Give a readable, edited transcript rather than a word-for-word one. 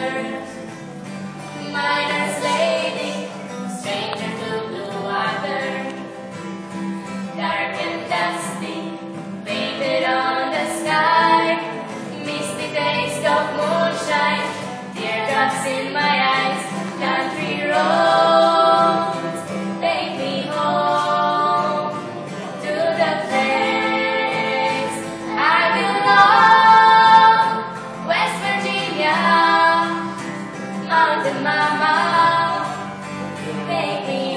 Miner's lady, stranger to blue water, dark and dusty, painted on the sky, misty taste of moonshine, teardrops in my eyes, country roads, take me home to the place I belong, West Virginia, Mountain Mama, take me